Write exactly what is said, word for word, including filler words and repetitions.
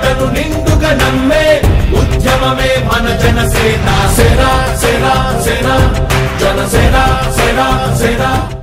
ప్రజలను నిండుగా నమ్మే ఉద్యమమే మన జనసేన. సేన సేన సేన జనసేన సేన సేన.